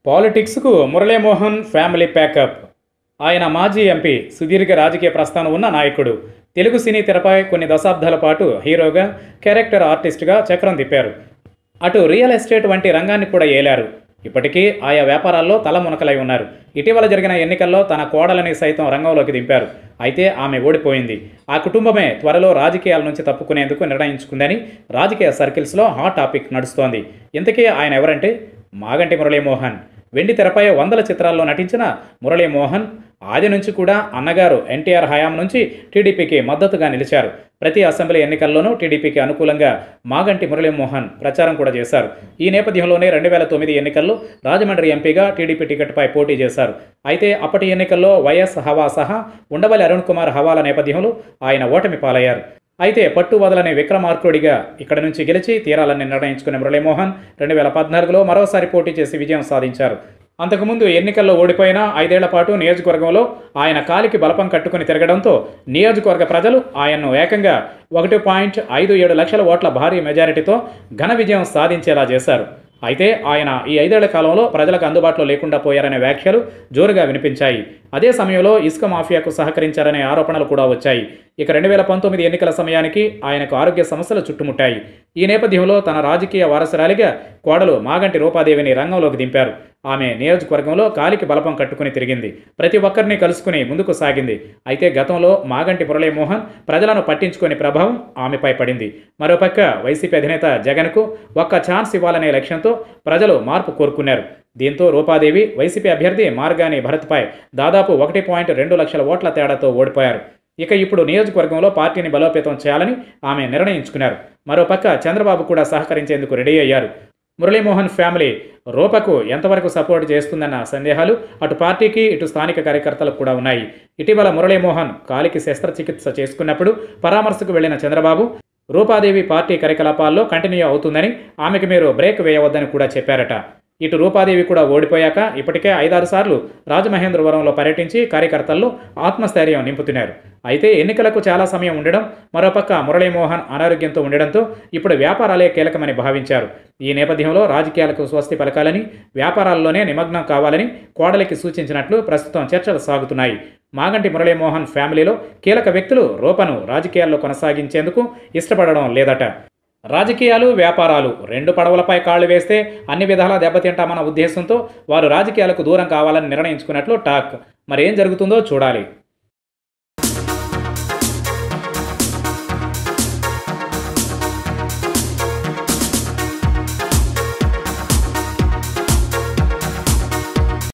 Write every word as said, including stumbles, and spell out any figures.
పాలిటిక్స్కు Muralimohan family pack up. ఆయన మాజీ MP, సుదీర్ఘ రాజకీయ ప్రస్థానం ఉన్న నాయకుడు. తెలుగు సినీ తెరపై కొన్ని దశాబ్దాల పాటు హీరోగా, క్యారెక్టర్ ఆర్టిస్ట్గా చక్రం తిప్పారు. అటు రియల్ ఎస్టేట్ వంటి రంగాన్ని కూడా ఏలారు. ఇప్పటికీ ఆయా వ్యాపారాల్లో తలమునకలై ఉన్నారు. ఇటీవల జరిగిన ఎన్నికల్లో తన కోడలని సైతం రంగంలోకి దింపారు. అయితే ఆమె ఓడిపోయింది. ఆ కుటుంబమే త్వరలో రాజకీయాల నుంచి తప్పుకునేందుకు నిర్ణయించుకుందని రాజకీయ సర్కిల్స్లో హాట్ టాపిక్ నడుస్తోంది. ఇంతకీ ఆయన ఎవరంటే మాగంటి మురళీమోహన్. వెండి తెరపై వందల చిత్రాల్లో నటించిన మురళీమోహన్ ఆది నుంచి కూడా అన్నగారు ఎన్టీఆర్ హయాం నుంచి టీడీపీకి మద్దతుగా నిలిచారు. ప్రతి అసెంబ్లీ ఎన్నికల్లోనూ టీడీపీకి అనుకూలంగా మాగంటి మురళీమోహన్ ప్రచారం కూడా చేశారు. ఈ నేపథ్యంలోనే రెండు వేల తొమ్మిది ఎన్నికల్లో రాజమండ్రి ఎంపీగా టీడీపీ టికెట్పై పోటీ చేశారు. అయితే అప్పటి ఎన్నికల్లో వైఎస్ హవా సహా ఉండవల్లి అరుణ్ కుమార్ హవాల నేపథ్యంలో ఆయన ఓటమి పాలయ్యారు. అయితే పట్టు వదలని విక్రమార్కుడిగా ఇక్కడ నుంచి గెలిచి తీరాలని నిర్ణయించుకున్న మురళీమోహన్ రెండు వేల పద్నాలుగులో మరోసారి పోటీ చేసి విజయం సాధించారు. అంతకుముందు ఎన్నికల్లో ఓడిపోయిన ఐదేళ్ల పాటు నియోజకవర్గంలో ఆయన కాలికి బలపం కట్టుకుని తిరగడంతో నియోజకవర్గ ప్రజలు ఆయన్ను ఏకంగా ఒకటి పాయింట్ ఐదు ఏడు లక్షల ఓట్ల భారీ మెజారిటీతో ఘన విజయం సాధించేలా చేశారు. అయితే ఆయన ఈ ఐదేళ్ల కాలంలో ప్రజలకు అందుబాటులో లేకుండా పోయారనే వ్యాఖ్యలు జోరుగా వినిపించాయి. అదే సమయంలో ఇసుక మాఫియాకు సహకరించారనే ఆరోపణలు కూడా వచ్చాయి. ఇక రెండు వేల పంతొమ్మిది ఎన్నికల సమయానికి ఆయనకు ఆరోగ్య సమస్యలు చుట్టుముట్టాయి. ఈ నేపథ్యంలో తన రాజకీయ వారసురాలిగా కోడలు మాగంటి రూపాదేవిని రంగంలోకి దింపారు. ఆమె నియోజకవర్గంలో కాలికి బలపం కట్టుకుని తిరిగింది. ప్రతి ఒక్కరిని కలుసుకుని ముందుకు సాగింది. అయితే గతంలో మాగంటి మురళీమోహన్ ప్రజలను పట్టించుకునే ప్రభావం ఆమెపై పడింది. మరోపక్క వైసీపీ అధినేత జగన్కు ఒక్క ఛాన్స్ ఇవ్వాలనే లక్ష్యంతో ప్రజలు మార్పు కోరుకున్నారు. దీంతో రూపాదేవి వైసీపీ అభ్యర్థి మార్గాని భరత్పై దాదాపు ఒకటి పాయింట్ రెండు లక్షల ఓట్ల తేడాతో ఓడిపోయారు. ఇక ఇప్పుడు నియోజకవర్గంలో పార్టీని బలోపేతం చేయాలని ఆమె నిర్ణయించుకున్నారు. మరోపక్క చంద్రబాబు కూడా సహకరించేందుకు రెడీ అయ్యారు. మురళీమోహన్ ఫ్యామిలీ రూపకు ఎంతవరకు సపోర్ట్ చేస్తుందన్న సందేహాలు అటు పార్టీకి ఇటు స్థానిక కార్యకర్తలకు కూడా ఉన్నాయి. ఇటీవల మురళీమోహన్ కాలికి శస్త్రచికిత్స చేసుకున్నప్పుడు పరామర్శకు వెళ్లిన చంద్రబాబు రూపాదేవి పార్టీ కార్యకలాపాల్లో కంటిన్యూ అవుతుందని, ఆమెకు మీరు బ్రేక్ వేయవద్దని కూడా చెప్పారట. ఇటు రూపాదేవి కూడా ఓడిపోయాక ఇప్పటికే ఐదారు సార్లు రాజమహేంద్రవరంలో పర్యటించి కార్యకర్తల్లో ఆత్మస్థైర్యం నింపుతున్నారు. అయితే ఎన్నికలకు చాలా సమయం ఉండడం, మరోపక్క మురళీమోహన్ అనారోగ్యంతో ఉండడంతో ఇప్పుడు వ్యాపారాలే కీలకమని భావించారు. ఈ నేపథ్యంలో రాజకీయాలకు స్వస్తి పలకాలని, వ్యాపారాల్లోనే నిమగ్నం కావాలని కోడలికి సూచించినట్లు ప్రస్తుతం చర్చలు సాగుతున్నాయి. మాగంటి మురళీమోహన్ ఫ్యామిలీలో కీలక వ్యక్తులు రూపను రాజకీయాల్లో కొనసాగించేందుకు ఇష్టపడడం లేదట. రాజకీయాలు, వ్యాపారాలు రెండు పడవలపై కాళ్లు వేస్తే అన్ని విధాలా దెబ్బతింటామన్న ఉద్దేశంతో వారు రాజకీయాలకు దూరం కావాలని నిర్ణయించుకున్నట్లు టాక్. మరేం జరుగుతుందో చూడాలి.